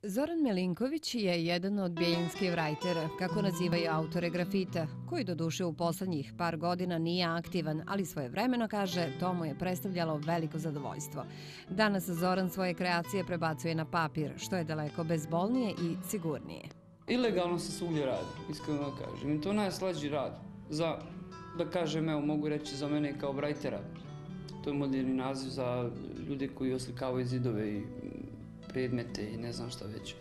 Zoran Milinković je jedan od bijeljinskih writera, kako nazivaju autore grafita, koji doduše u poslednjih par godina nije aktivan, ali svojevremeno kaže to mu je predstavljalo veliko zadovoljstvo. Danas Zoran svoje kreacije prebacuje na papir, što je daleko bezbolnije i sigurnije. Ilegalno se svugdje radi, iskreno da kažem. I to je najslađi rad. Da kažem, evo, mogu reći za mene kao writera. To je moderni naziv za ljude koji oslikavaju zidove i predmete i ne znam šta već.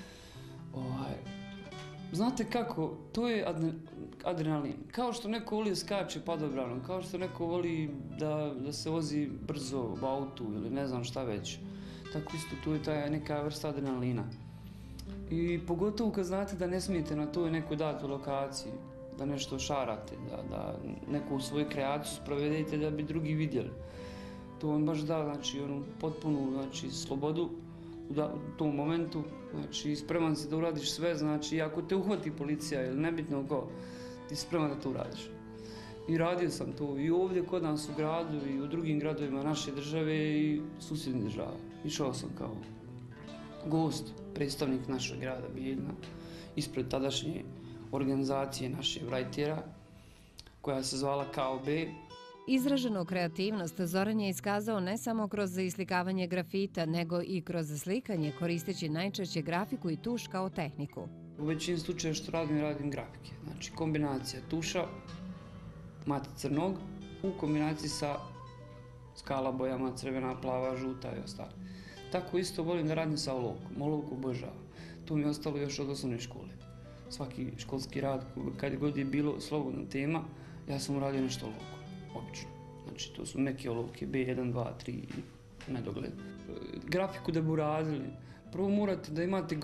Znate kako, to je adrenalin. Kao što neko voli da skače padobranom, kao što neko voli da se vozi brzo u autu ili ne znam šta već. Tako isto tu je ta neka vrsta adrenalina. I pogotovo kad znate da ne smijete na toj nekoj datoj lokaciji, da nešto šarate, da neku svoju kreaciju sprovedete da bi drugi vidjeli. To vam baš da, znači, onu potpunu, znači, slobodu u tom momentu, znači, spreman si da uradiš sve, znači, ako te uhvati policija ili nebitno ko, ti si spreman da to uradiš. I radio sam to i ovdje kod nas u gradu i u drugim gradovima naše države i susjedne države. Išao sam kao gost, predstavnik našeg grada Bijeljina, ispred tadašnje organizacije naše writera, koja se zvala KOB. Izraženu kreativnost Zoran je iskazao ne samo kroz islikavanje grafita, nego i kroz slikanje koristeći najčešće grafiku i tuš kao tehniku. U većini slučaja što radim grafike. Znači kombinacija tuša, mate crnog, u kombinaciji sa skala bojama, crvena, plava, žuta i ostalo. Tako isto volim da radim sa olovkom. Olovku obožavam. To mi je ostalo još od osnovne škole. Svaki školski rad, kad god je bilo slobodna tema, ja sam uradio nešto olovkom. Obično. Znači, to su neke olovke B1, 2, 3 i nedogled. Grafiku da bi uradili, prvo morate da imate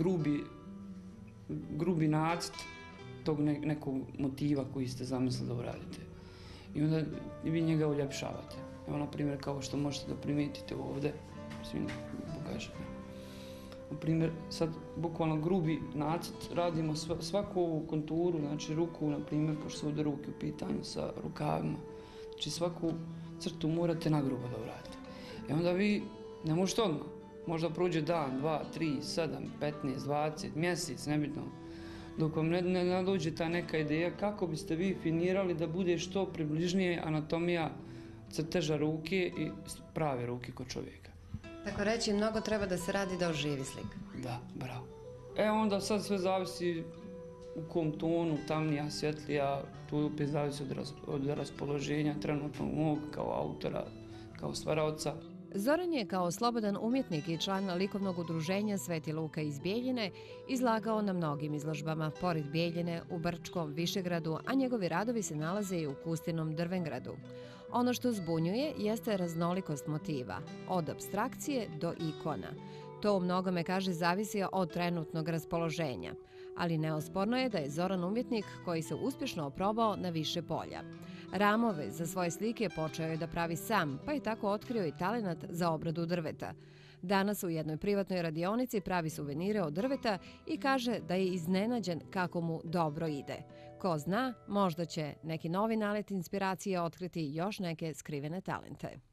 grubi nacrt tog nekog motiva koji ste zamislili da uradite. I onda vi njega uljepšavate. Evo, na primjer, kao što možete da primijetite ovdje, svim pokažem. Na primjer, sad bukvalno grubi nacrt, radimo svaku ovu konturu, znači ruku, na primjer, pošto su ovdje ruke u pitanju sa rukavima. Znači svaku crtu morate nagrubo da uradite. I onda vi ne možete odmah. Možda prođe dan, 2, 3, 7, 15, 20, mjesec, nebitno. Dok vam ne dođe ta neka ideja kako biste vi finirali da bude što približnije anatomija crteža ruke i prave ruke kod čovjeka. Tako reći, mnogo treba da se radi da oživi slika. Da, bravo. Onda sad sve zavisi u kom tonu, tamnija, svjetlija, to opet zavisi od raspoloženja trenutnog mog kao autora, kao stvaraoca. Zoran je kao slobodan umjetnik i član likovnog udruženja Sveti Luka iz Bijeljine izlagao na mnogim izložbama, pored Bijeljine, u Brčkom, Višegradu, a njegovi radovi se nalaze i u Kustinom Drvengradu. Ono što zbunjuje jeste raznolikost motiva, od apstrakcije do ikona. To u mnogome, kaže, zavisi od trenutnog raspoloženja, ali neosporno je da je Zoran umjetnik koji se uspješno oprobao na više polja. Ramove za svoje slike počeo je da pravi sam, pa je tako otkrio i talenat za obradu drveta. Danas u jednoj privatnoj radionici pravi suvenire od drveta i kaže da je iznenađen kako mu dobro ide. Ko zna, možda će neki novi nalet inspiracije otkriti još neke skrivene talente.